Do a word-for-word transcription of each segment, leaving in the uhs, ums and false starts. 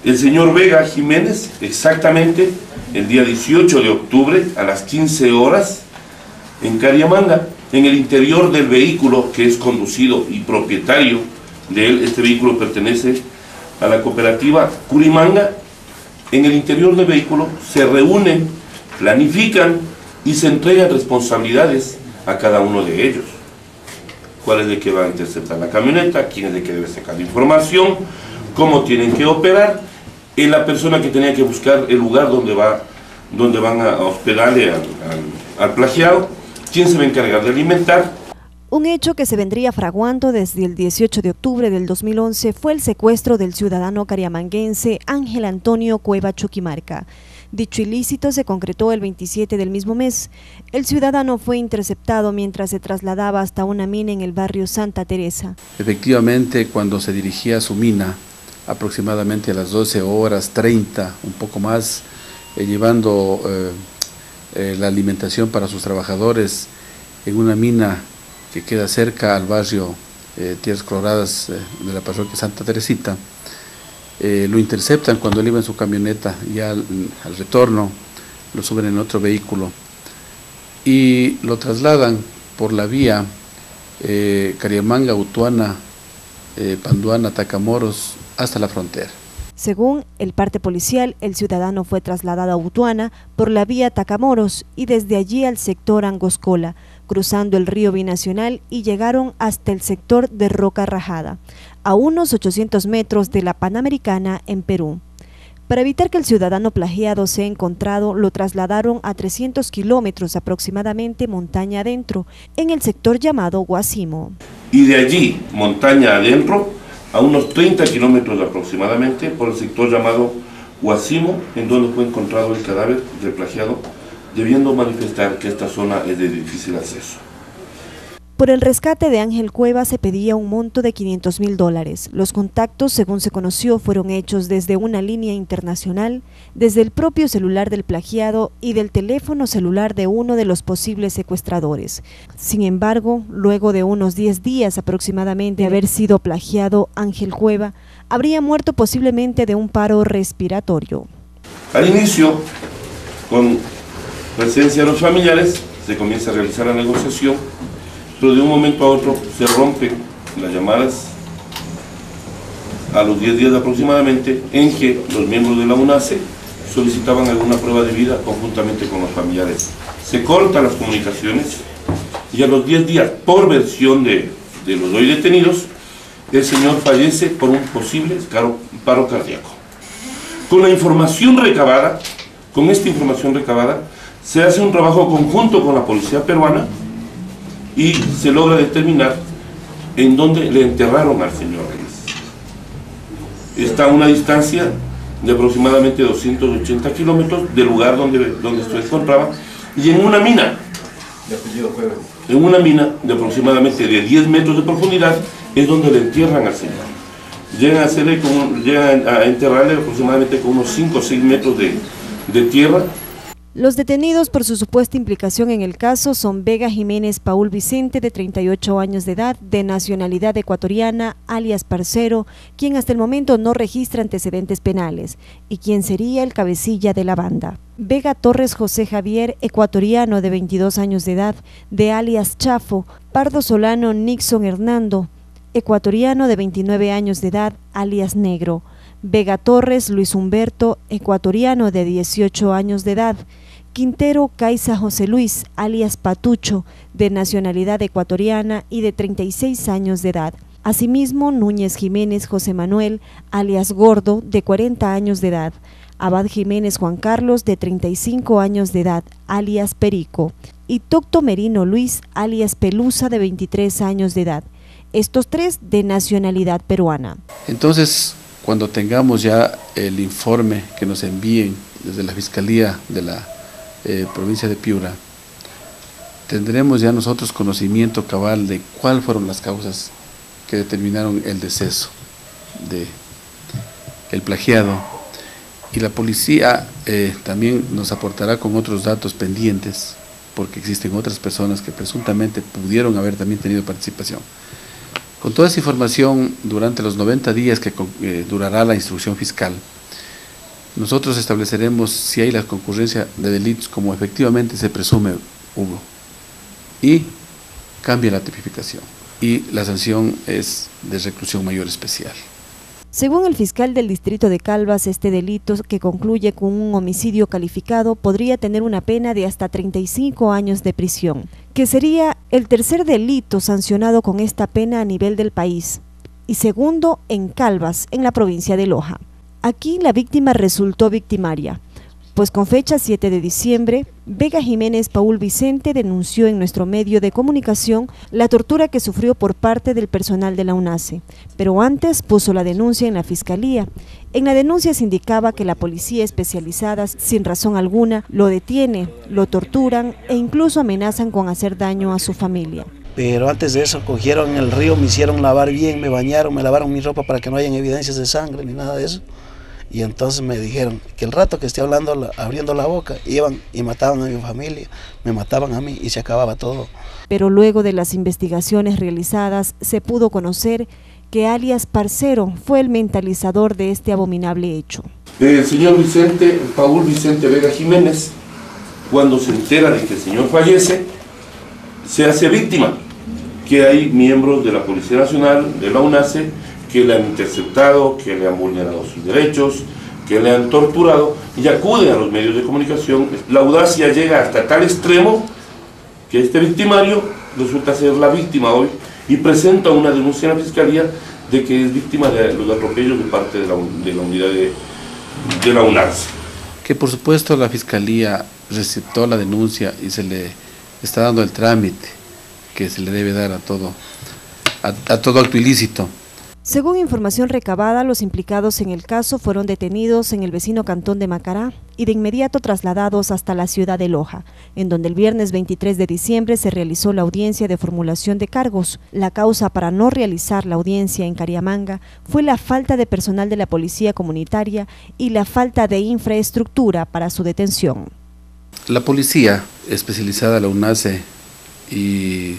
el señor Vega Jiménez, exactamente el día dieciocho de octubre a las quince horas en Cariamanga, en el interior del vehículo que es conducido y propietario de él. Este vehículo pertenece a la cooperativa Curimanga. En el interior del vehículo se reúnen, planifican y se entregan responsabilidades a cada uno de ellos. ¿Cuál es el que va a interceptar la camioneta? ¿Quién es el que debe sacar la información? ¿Cómo tienen que operar? Es la persona que tenía que buscar el lugar donde, va, donde van a hospedarle al, al, al plagiado. ¿Quién se va a encargar de alimentar? Un hecho que se vendría fraguando desde el dieciocho de octubre del dos mil once fue el secuestro del ciudadano cariamanguense Ángel Antonio Cueva Chuquimarca. Dicho ilícito se concretó el veintisiete del mismo mes. El ciudadano fue interceptado mientras se trasladaba hasta una mina en el barrio Santa Teresa. Efectivamente, cuando se dirigía a su mina, aproximadamente a las doce horas treinta, un poco más, eh, llevando eh, eh, la alimentación para sus trabajadores en una mina que queda cerca al barrio eh, Tierras Coloradas eh, de la parroquia Santa Teresita. Eh, lo interceptan cuando él iba en su camioneta, ya al, al retorno lo suben en otro vehículo y lo trasladan por la vía eh, Cariamanga, Utuana, eh, Panduana, Tacamoros, hasta la frontera. Según el parte policial, el ciudadano fue trasladado a Utuana por la vía Tacamoros y desde allí al sector Angoscola, cruzando el río binacional y llegaron hasta el sector de Roca Rajada, a unos ochocientos metros de la Panamericana en Perú. Para evitar que el ciudadano plagiado sea encontrado, lo trasladaron a trescientos kilómetros aproximadamente montaña adentro, en el sector llamado Guasimo. Y de allí, montaña adentro, a unos treinta kilómetros aproximadamente, por el sector llamado Guasimo, en donde fue encontrado el cadáver del plagiado, debiendo manifestar que esta zona es de difícil acceso. Por el rescate de Ángel Cueva se pedía un monto de quinientos mil dólares. Los contactos, según se conoció, fueron hechos desde una línea internacional, desde el propio celular del plagiado y del teléfono celular de uno de los posibles secuestradores. Sin embargo, luego de unos diez días aproximadamente de haber sido plagiado, Ángel Cueva habría muerto posiblemente de un paro respiratorio. Al inicio, con presencia de los familiares, se comienza a realizar la negociación, pero de un momento a otro se rompen las llamadas a los diez días aproximadamente, en que los miembros de la UNACE solicitaban alguna prueba de vida conjuntamente con los familiares. Se cortan las comunicaciones y a los diez días, por versión de, de los hoy detenidos, el señor fallece por un posible paro cardíaco. Con la información recabada, con esta información recabada, se hace un trabajo conjunto con la policía peruana y se logra determinar en dónde le enterraron al señor Reyes. Está a una distancia de aproximadamente doscientos ochenta kilómetros del lugar donde, donde se encontraba, y en una mina, en una mina de aproximadamente de diez metros de profundidad, es donde le entierran al señor. Llegan a, hacerle con, llegan a enterrarle aproximadamente con unos cinco o seis metros de, de tierra. Los detenidos por su supuesta implicación en el caso son Vega Jiménez Paul Vicente, de treinta y ocho años de edad, de nacionalidad ecuatoriana, alias Parcero, quien hasta el momento no registra antecedentes penales, y quien sería el cabecilla de la banda. Vega Torres José Javier, ecuatoriano, de veintidós años de edad, de alias Chafo. Pardo Solano Nixon Hernando, ecuatoriano, de veintinueve años de edad, alias Negro. Vega Torres Luis Humberto, ecuatoriano, de dieciocho años de edad. Quintero Caiza José Luis, alias Patucho, de nacionalidad ecuatoriana y de treinta y seis años de edad. Asimismo, Núñez Jiménez José Manuel, alias Gordo, de cuarenta años de edad. Abad Jiménez Juan Carlos, de treinta y cinco años de edad, alias Perico. Y Tocto Merino Luis, alias Pelusa, de veintitrés años de edad. Estos tres de nacionalidad peruana. Entonces, cuando tengamos ya el informe que nos envíen desde la Fiscalía de la eh, provincia de Piura, tendremos ya nosotros conocimiento cabal de cuáles fueron las causas que determinaron el deceso de el plagiado, y la policía eh, también nos aportará con otros datos pendientes, porque existen otras personas que presuntamente pudieron haber también tenido participación. Con toda esa información, durante los noventa días que eh, durará la instrucción fiscal, Nosotros estableceremos si hay la concurrencia de delitos como efectivamente se presume hubo y cambia la tipificación y la sanción es de reclusión mayor especial. Según el fiscal del distrito de Calvas, este delito, que concluye con un homicidio calificado, podría tener una pena de hasta treinta y cinco años de prisión, que sería el tercer delito sancionado con esta pena a nivel del país, y segundo en Calvas, en la provincia de Loja. Aquí la víctima resultó victimaria, pues con fecha siete de diciembre, Vega Jiménez Paul Vicente denunció en nuestro medio de comunicación la tortura que sufrió por parte del personal de la UNACE, pero antes puso la denuncia en la Fiscalía. En la denuncia se indicaba que la policía especializada, sin razón alguna, lo detiene, lo torturan e incluso amenazan con hacer daño a su familia. Pero antes de eso cogieron el río, me hicieron lavar bien, me bañaron, me lavaron mi ropa para que no hayan evidencias de sangre ni nada de eso. Y entonces me dijeron que el rato que esté hablando, abriendo la boca, iban y mataban a mi familia, me mataban a mí y se acababa todo. Pero luego de las investigaciones realizadas, se pudo conocer que alias Parcero fue el mentalizador de este abominable hecho. El señor Vicente, Paul Vicente Vega Jiménez, cuando se entera de que el señor fallece, se hace víctima, que hay miembros de la Policía Nacional, de la UNACE, que le han interceptado, que le han vulnerado sus derechos, que le han torturado, y acuden a los medios de comunicación. La audacia llega hasta tal extremo que este victimario resulta ser la víctima hoy y presenta una denuncia en la Fiscalía de que es víctima de los atropellos de parte de la, de la unidad de, de la UNACE. Que por supuesto la Fiscalía receptó la denuncia y se le está dando el trámite que se le debe dar a todo, a, a todo acto ilícito. Según información recabada, los implicados en el caso fueron detenidos en el vecino cantón de Macará y de inmediato trasladados hasta la ciudad de Loja, en donde el viernes veintitrés de diciembre se realizó la audiencia de formulación de cargos. La causa para no realizar la audiencia en Cariamanga fue la falta de personal de la policía comunitaria y la falta de infraestructura para su detención. La policía especializada, la UNACE, y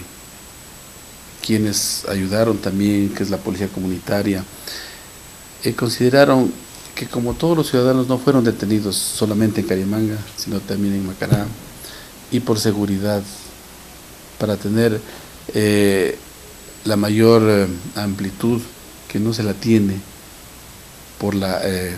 quienes ayudaron también, que es la policía comunitaria, eh, consideraron que como todos los ciudadanos no fueron detenidos solamente en Cariamanga, sino también en Macará, y por seguridad, para tener eh, la mayor eh, amplitud que no se la tiene por la eh,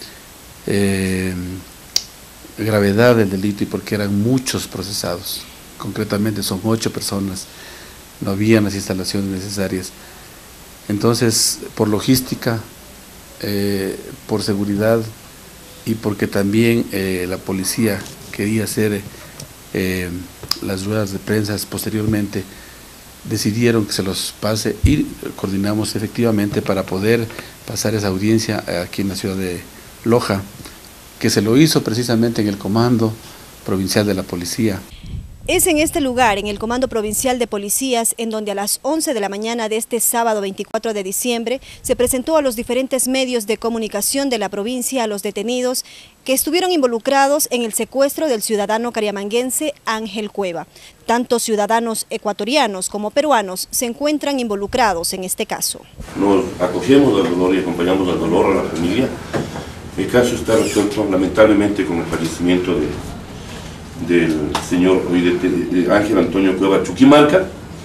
eh, gravedad del delito y porque eran muchos procesados, concretamente son ocho personas, no habían las instalaciones necesarias. Entonces, por logística, eh, por seguridad y porque también eh, la policía quería hacer eh, las ruedas de prensa posteriormente, decidieron que se los pase y coordinamos efectivamente para poder pasar esa audiencia aquí en la ciudad de Loja, que se lo hizo precisamente en el Comando Provincial de la Policía. Es en este lugar, en el Comando Provincial de Policías, en donde a las once de la mañana de este sábado veinticuatro de diciembre se presentó a los diferentes medios de comunicación de la provincia a los detenidos que estuvieron involucrados en el secuestro del ciudadano cariamanguense Ángel Cueva. Tanto ciudadanos ecuatorianos como peruanos se encuentran involucrados en este caso. Nos acogemos al dolor y acompañamos al dolor a la familia. El caso está resuelto lamentablemente con el fallecimiento de del señor Ángel Antonio Cueva Chuquimalca.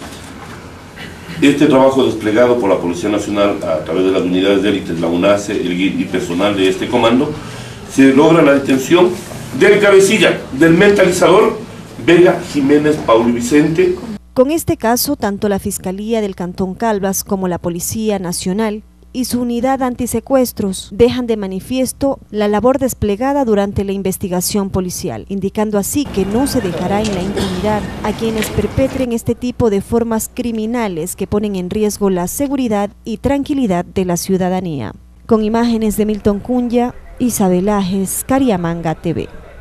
Este trabajo desplegado por la Policía Nacional a través de las unidades de élites, la UNACE, el G I D y personal de este comando, se logra la detención del cabecilla, del mentalizador Vega Jiménez Paul Vicente. Con este caso, tanto la Fiscalía del Cantón Calvas como la Policía Nacional y su unidad antisecuestros dejan de manifiesto la labor desplegada durante la investigación policial, indicando así que no se dejará en la impunidad a quienes perpetren este tipo de formas criminales que ponen en riesgo la seguridad y tranquilidad de la ciudadanía. Con imágenes de Milton Cunha, Isabel Ajes, Cariamanga T V.